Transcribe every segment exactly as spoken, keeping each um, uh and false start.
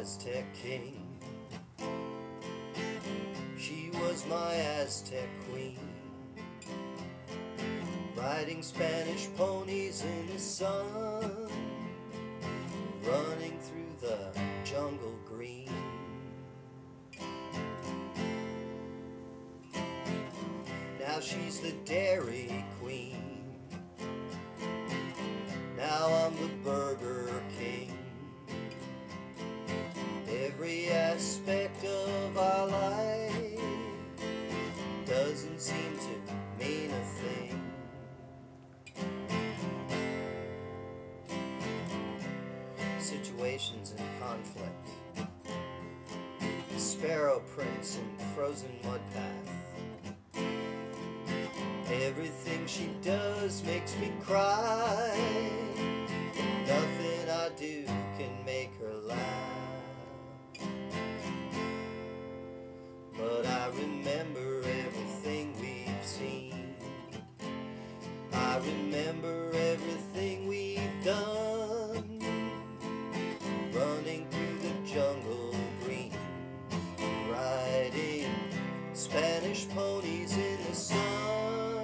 Aztec king. She was my Aztec queen, riding Spanish ponies in the sun, running through the jungle green. Now she's the Dairy Queen, now I'm the Burger King. Every aspect of our life doesn't seem to mean a thing. Situations in conflict, Sparrow Prince and frozen mud path. Everything she does makes me cry, and nothing I do can make her laugh. But I remember everything we've seen, I remember everything we've done, running through the jungle green, riding Spanish ponies in the sun.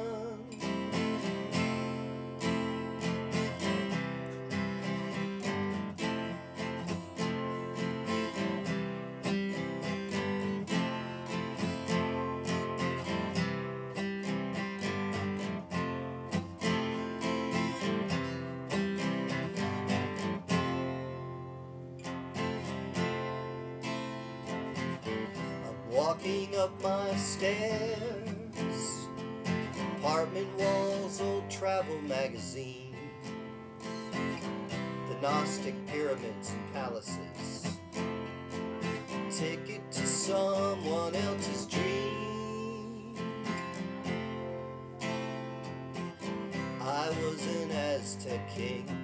Walking up my stairs, apartment walls, old travel magazines, the Gnostic pyramids and palaces, ticket to someone else's dream. I was an Aztec king,